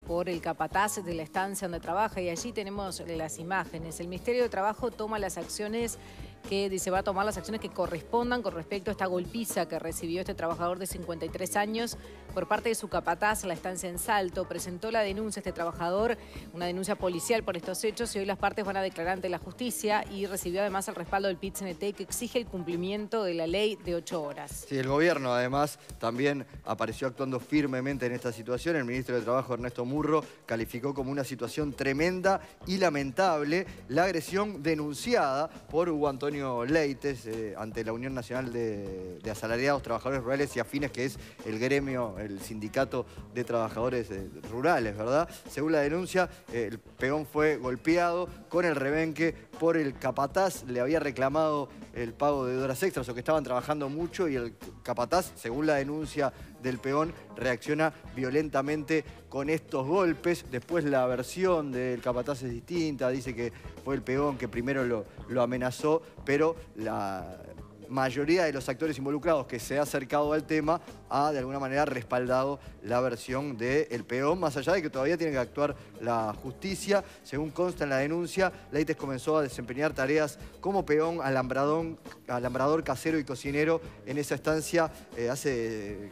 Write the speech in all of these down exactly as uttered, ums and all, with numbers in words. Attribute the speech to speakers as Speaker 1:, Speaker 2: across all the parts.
Speaker 1: por el capataz de la estancia donde trabaja, y allí tenemos las imágenes. El Ministerio de Trabajo toma las acciones que dice va a tomar las acciones que correspondan con respecto a esta golpiza que recibió este trabajador de cincuenta y tres años por parte de su capataz. La estancia en Salto presentó la denuncia este trabajador, una denuncia policial por estos hechos, y hoy las partes van a declarar ante la justicia, y recibió además el respaldo del P I T C N T, que exige el cumplimiento de la ley de ocho horas.
Speaker 2: Sí, el gobierno además también apareció actuando firmemente en esta situación. El ministro de Trabajo, Ernesto Murro, calificó como una situación tremenda y lamentable la agresión denunciada por Hugo Antonio Leites eh, ante la Unión Nacional de, de Asalariados, Trabajadores Rurales y Afines, que es el gremio, el sindicato de trabajadores eh, rurales, ¿verdad? Según la denuncia, eh, el peón fue golpeado con el rebenque por el capataz. Le había reclamado el pago de horas extras o que estaban trabajando mucho, y el capataz, según la denuncia del peón, reacciona violentamente con estos golpes. Después la versión del capataz es distinta, dice que fue el peón que primero lo, lo amenazó, pero la mayoría de los actores involucrados que se ha acercado al tema ha de alguna manera respaldado la versión del peón, más allá de que todavía tiene que actuar la justicia. Según consta en la denuncia, Leites comenzó a desempeñar tareas como peón, alambradón, alambrador, casero y cocinero en esa estancia eh, hace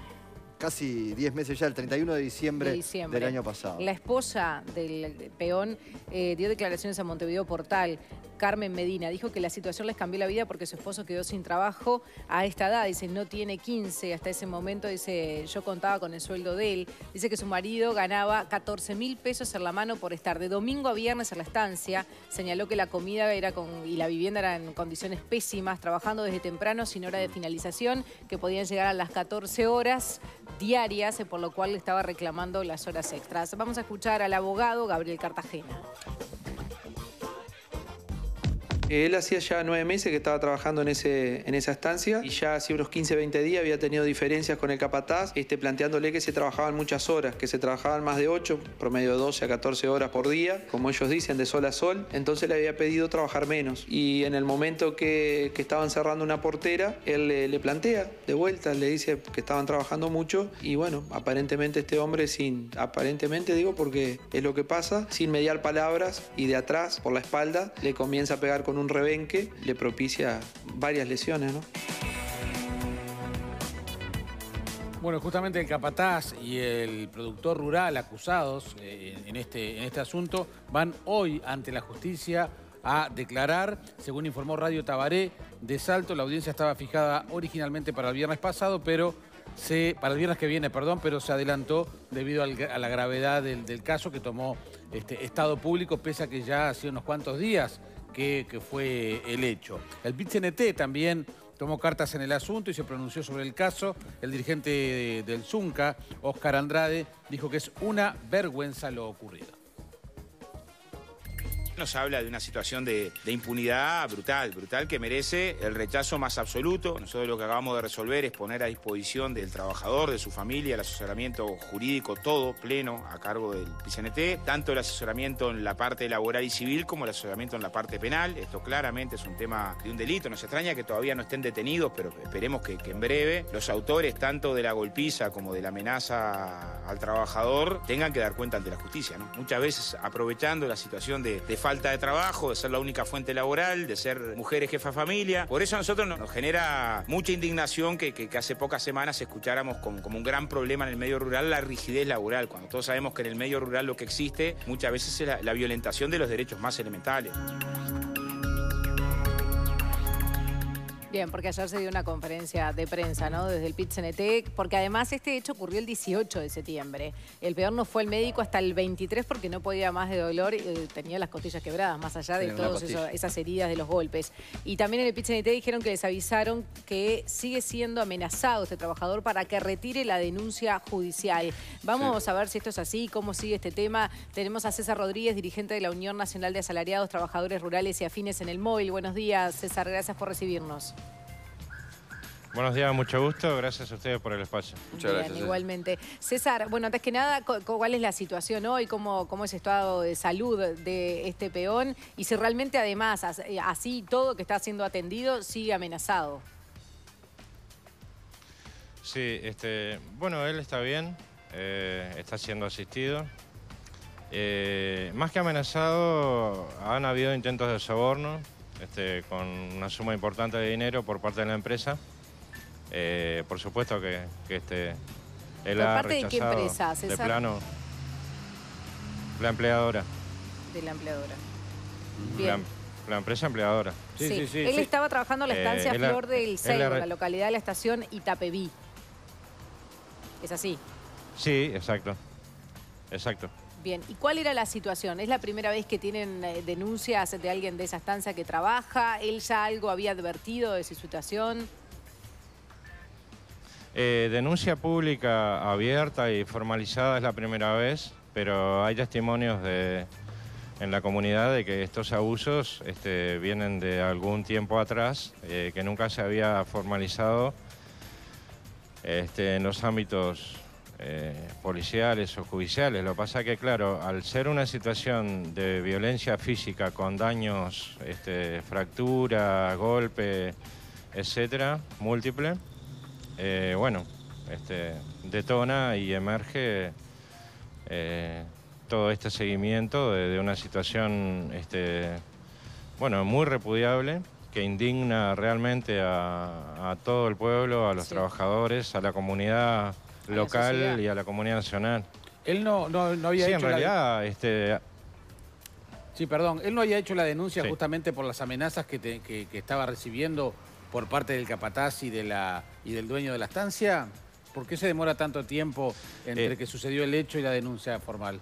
Speaker 2: casi diez meses ya, el treinta y uno de diciembre, de diciembre del año pasado.
Speaker 1: La esposa del peón eh, dio declaraciones a Montevideo Portal. Carmen Medina dijo que la situación les cambió la vida porque su esposo quedó sin trabajo a esta edad. Dice, no tiene quince, hasta ese momento, dice, yo contaba con el sueldo de él. Dice que su marido ganaba catorce mil pesos en la mano por estar de domingo a viernes en la estancia. Señaló que la comida era con, y la vivienda eran en condiciones pésimas, trabajando desde temprano sin hora de finalización, que podían llegar a las catorce horas diarias, por lo cual le estaba reclamando las horas extras. Vamos a escuchar al abogado Gabriel Cartagena.
Speaker 3: Él hacía ya nueve meses que estaba trabajando en, ese, en esa estancia, y ya hace unos quince, veinte días había tenido diferencias con el capataz, este, planteándole que se trabajaban muchas horas, que se trabajaban más de ocho, promedio de doce a catorce horas por día, como ellos dicen, de sol a sol. Entonces le había pedido trabajar menos, y en el momento que, que estaban cerrando una portera, él le, le plantea de vuelta, le dice que estaban trabajando mucho, y bueno, aparentemente este hombre sin, aparentemente digo porque es lo que pasa, sin mediar palabras, y de atrás, por la espalda, le comienza a pegar con un rebenque, le propicia varias lesiones, ¿no?
Speaker 4: Bueno, justamente el capataz y el productor rural acusados eh, en, este, en este asunto van hoy ante la justicia a declarar. Según informó Radio Tabaré de Salto, la audiencia estaba fijada originalmente para el viernes pasado, pero se, para el viernes que viene, perdón, pero se adelantó debido al, a la gravedad del, del caso que tomó este estado público, pese a que ya hace unos cuantos días Que, que fue el hecho. El P I T C N T también tomó cartas en el asunto y se pronunció sobre el caso. El dirigente de, del Zunca, Óscar Andrade, dijo que es una vergüenza lo ocurrido.
Speaker 5: Nos habla de una situación de, de impunidad brutal, brutal, que merece el rechazo más absoluto. Nosotros lo que acabamos de resolver es poner a disposición del trabajador, de su familia, el asesoramiento jurídico todo pleno a cargo del P I C N T, tanto el asesoramiento en la parte laboral y civil como el asesoramiento en la parte penal. Esto claramente es un tema de un delito. Nos extraña que todavía no estén detenidos, pero esperemos que, que en breve los autores tanto de la golpiza como de la amenaza al trabajador tengan que dar cuenta ante la justicia, ¿no? Muchas veces aprovechando la situación de, de falta de trabajo, de ser la única fuente laboral, de ser mujeres jefas de familia. Por eso a nosotros nos genera mucha indignación que, que, que hace pocas semanas escucháramos como, como un gran problema en el medio rural la rigidez laboral, cuando todos sabemos que en el medio rural lo que existe muchas veces es la, la violentación de los derechos más elementales.
Speaker 1: Bien, porque ayer se dio una conferencia de prensa, ¿no? Desde el P I T C N T, porque además este hecho ocurrió el dieciocho de septiembre. El peón no fue al médico hasta el veintitrés porque no podía más de dolor, eh, tenía las costillas quebradas, más allá de todas esas heridas de los golpes. Y también en el P I T C N T dijeron que les avisaron que sigue siendo amenazado este trabajador para que retire la denuncia judicial. Vamos sí. a ver si esto es así, cómo sigue este tema. Tenemos a César Rodríguez, dirigente de la Unión Nacional de Asalariados, Trabajadores Rurales y Afines en el móvil. Buenos días, César, gracias por recibirnos.
Speaker 6: Buenos días, mucho gusto. Gracias a ustedes por el espacio.
Speaker 1: Muchas Bien, gracias. Igualmente. César, bueno, antes que nada, ¿cuál es la situación hoy? ¿Cómo, cómo es el estado de salud de este peón? Y si realmente, además, así todo que está siendo atendido, sigue amenazado.
Speaker 6: Sí, este, bueno, él está bien, eh, está siendo asistido. Eh, más que amenazado, han habido intentos de soborno este, con una suma importante de dinero por parte de la empresa. Eh, por supuesto que, que este, él
Speaker 1: ¿Por
Speaker 6: ha
Speaker 1: parte de qué
Speaker 6: rechazado
Speaker 1: empresa, César?
Speaker 6: de plano la empleadora.
Speaker 1: De la empleadora.
Speaker 6: La,
Speaker 1: Bien.
Speaker 6: la empresa empleadora.
Speaker 1: Sí,
Speaker 4: Sí, sí, sí,
Speaker 1: Él
Speaker 4: sí.
Speaker 1: estaba trabajando en la
Speaker 6: Eh,
Speaker 1: estancia
Speaker 6: él la-
Speaker 1: Flor del
Speaker 6: él
Speaker 1: Ceibo,
Speaker 6: la
Speaker 1: en
Speaker 6: re-
Speaker 1: la localidad de la estación Itapeví. ¿Es así?
Speaker 6: Sí, exacto. Exacto.
Speaker 1: Bien, ¿y cuál era la situación? ¿Es la primera vez que tienen eh, denuncias de alguien de esa estancia que trabaja? ¿Él ya algo había advertido de su situación?
Speaker 6: Eh, denuncia pública abierta y formalizada es la primera vez, pero hay testimonios de, en la comunidad de que estos abusos este, vienen de algún tiempo atrás, eh, que nunca se había formalizado este, en los ámbitos eh, policiales o judiciales. Lo que pasa es que, claro, al ser una situación de violencia física con daños, este, fractura, golpe, etcétera, múltiple, Eh, bueno, este, detona y emerge eh, todo este seguimiento de, de una situación este, bueno, muy repudiable, que indigna realmente a, a todo el pueblo, a los
Speaker 1: Sí.
Speaker 6: trabajadores, a la comunidad
Speaker 1: la
Speaker 6: local
Speaker 1: sociedad.
Speaker 6: y a la comunidad nacional.
Speaker 4: Él no, no, no había
Speaker 6: Sí,
Speaker 4: hecho
Speaker 6: en
Speaker 4: la-
Speaker 6: realidad, este,
Speaker 4: Sí, perdón. Él no había hecho la denuncia
Speaker 6: Sí.
Speaker 4: justamente por las amenazas que, te- que- que estaba recibiendo por parte del capataz y, de la, y del dueño de la estancia. ¿Por qué se demora tanto tiempo entre
Speaker 6: Eh.
Speaker 4: que sucedió el hecho y la denuncia formal?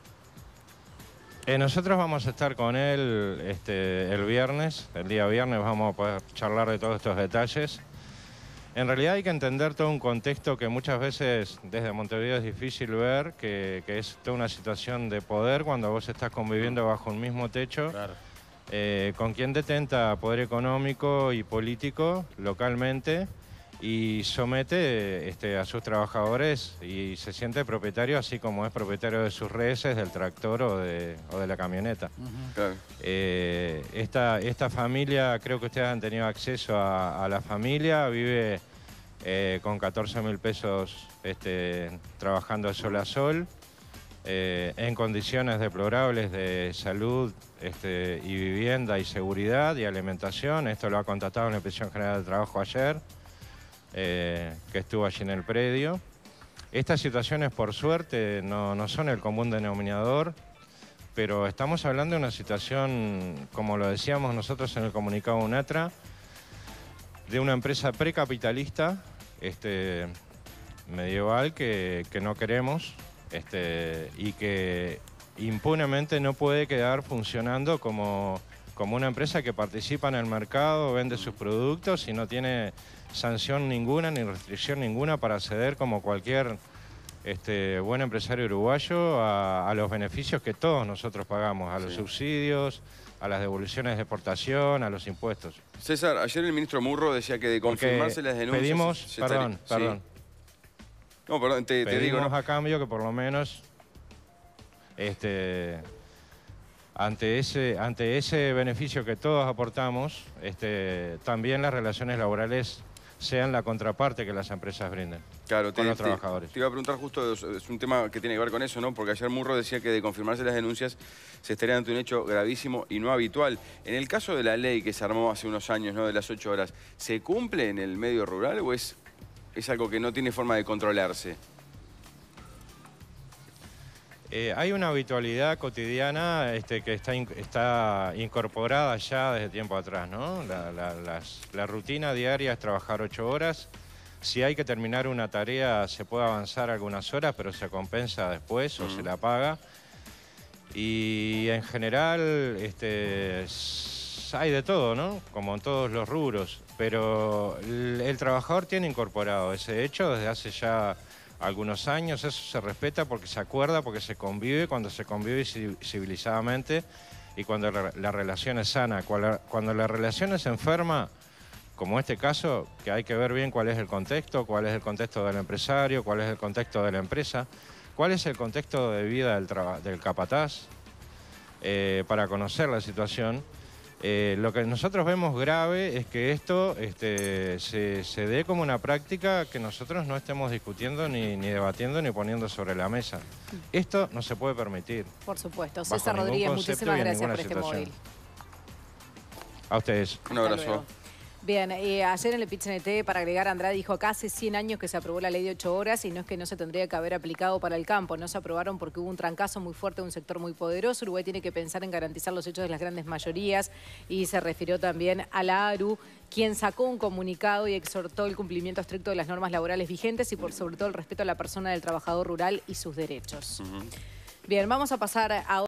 Speaker 6: Eh, nosotros vamos a estar con él este, el viernes, el día viernes vamos a poder charlar de todos estos detalles. En realidad hay que entender todo un contexto que muchas veces desde Montevideo es difícil ver, que, que es toda una situación de poder cuando vos estás conviviendo bajo un mismo techo,
Speaker 4: Claro.
Speaker 6: eh, con quien detenta poder económico y político localmente y somete este, a sus trabajadores y se siente propietario, así como es propietario de sus reses, del tractor o de, o de la camioneta.
Speaker 7: Claro.
Speaker 6: Eh, esta, esta familia, creo que ustedes han tenido acceso a, a la familia, vive eh, con catorce mil pesos este, trabajando de sol a sol, eh, en condiciones deplorables de salud este, y vivienda y seguridad y alimentación. Esto lo ha constatado en la Inspección General de Trabajo ayer, eh, que estuvo allí en el predio. Estas situaciones, por suerte, no, no son el común denominador, pero estamos hablando de una situación, como lo decíamos nosotros en el comunicado UNATRA, de una empresa precapitalista este, medieval que, que no queremos este, y que impunemente no puede quedar funcionando como, como una empresa que participa en el mercado, vende sus productos y no tiene sanción ninguna ni restricción ninguna para acceder como cualquier Este, buen empresario uruguayo a, a los beneficios que todos nosotros pagamos, a los
Speaker 7: Sí.
Speaker 6: subsidios, a las devoluciones de exportación, a los impuestos.
Speaker 7: César, ayer el ministro Murro decía que de
Speaker 6: Porque
Speaker 7: confirmarse las denuncias...
Speaker 6: pedimos,
Speaker 7: se- se
Speaker 6: perdón,
Speaker 7: estaría-
Speaker 6: perdón,
Speaker 7: Sí. No, perdón, te, te digo,
Speaker 6: pedimos
Speaker 7: ¿no?
Speaker 6: a cambio que por lo menos este, ante, ese, ante ese beneficio que todos aportamos, este, también las relaciones laborales sean la contraparte que las empresas brinden.
Speaker 7: Claro,
Speaker 6: con los
Speaker 7: te,
Speaker 6: trabajadores.
Speaker 7: te iba a preguntar justo, es es un tema que tiene que ver con eso, ¿no? Porque ayer Murro decía que de confirmarse las denuncias se estaría ante un hecho gravísimo y no habitual. En el caso de la ley que se armó hace unos años, ¿no? De las ocho horas, ¿se cumple en el medio rural o es, es algo que no tiene forma de controlarse?
Speaker 6: Eh, hay una habitualidad cotidiana este, que está, in- está incorporada ya desde tiempo atrás, ¿no? La, la- las- la rutina diaria es trabajar ocho horas. Si hay que terminar una tarea, se puede avanzar algunas horas, pero se compensa después o se la paga. Y en general este, s- hay de todo, ¿no? Como en todos los rubros. Pero el, el trabajador tiene incorporado ese hecho desde hace ya algunos años. Eso se respeta porque se acuerda, porque se convive, cuando se convive ci- civilizadamente y cuando la, la relación es sana. Cuando, cuando la relación es enferma, como este caso, que hay que ver bien cuál es el contexto, cuál es el contexto del empresario, cuál es el contexto de la empresa, cuál es el contexto de vida del, traba- del capataz, eh, para conocer la situación. Eh, lo que nosotros vemos grave es que esto este, se, se dé como una práctica que nosotros no estemos discutiendo, ni, ni debatiendo, ni poniendo sobre la mesa. Esto no se puede permitir.
Speaker 1: Por supuesto.
Speaker 6: Bajo
Speaker 1: César
Speaker 6: ningún
Speaker 1: Rodríguez,
Speaker 6: concepto
Speaker 1: muchísimas
Speaker 6: y en
Speaker 1: gracias
Speaker 6: ninguna
Speaker 1: por este
Speaker 6: situación.
Speaker 1: móvil.
Speaker 6: A ustedes.
Speaker 7: Un
Speaker 1: Hasta
Speaker 7: abrazo.
Speaker 1: luego. Bien, eh, ayer en el Pit C N T, para agregar, Andrade dijo acá hace cien años que se aprobó la ley de ocho horas y no es que no se tendría que haber aplicado para el campo. No se aprobaron porque hubo un trancazo muy fuerte de un sector muy poderoso. Uruguay tiene que pensar en garantizar los hechos de las grandes mayorías y se refirió también a la ARU, quien sacó un comunicado y exhortó el cumplimiento estricto de las normas laborales vigentes y por sobre todo el respeto a la persona del trabajador rural y sus derechos. Uh-huh. Bien, vamos a pasar a